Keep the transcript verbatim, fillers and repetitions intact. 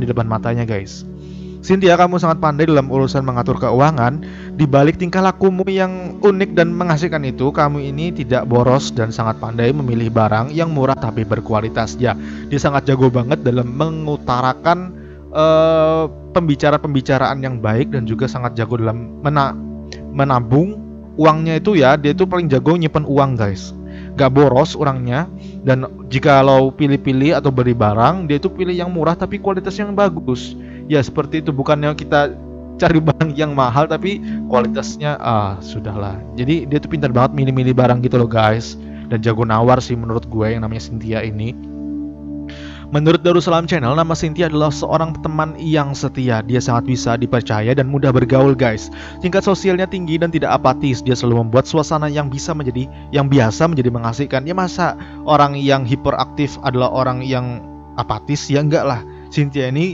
di depan matanya guys. Cynthia, kamu sangat pandai dalam urusan mengatur keuangan. Di balik tingkah lakumu yang unik dan mengasihkan itu, kamu ini tidak boros dan sangat pandai memilih barang yang murah tapi berkualitas. Ya, dia sangat jago banget dalam mengutarakan uh, pembicara-pembicaraan yang baik dan juga sangat jago dalam mena menabung uangnya itu ya. Dia itu paling jago nyimpen uang guys. Gak boros orangnya. Dan jika lo pilih-pilih atau beli barang, dia itu pilih yang murah tapi kualitasnya yang bagus. Ya seperti itu, bukannya kita cari barang yang mahal tapi kualitasnya ah sudahlah. Jadi dia tuh pintar banget milih-milih barang gitu loh guys. Dan jago nawar sih menurut gue yang namanya Cynthia ini. Menurut Darussalam Channel, nama Cynthia adalah seorang teman yang setia. Dia sangat bisa dipercaya dan mudah bergaul guys. Tingkat sosialnya tinggi dan tidak apatis. Dia selalu membuat suasana yang bisa menjadi yang biasa menjadi mengasihkan. Ya masa orang yang hiperaktif adalah orang yang apatis? Ya enggak lah. Cynthia ini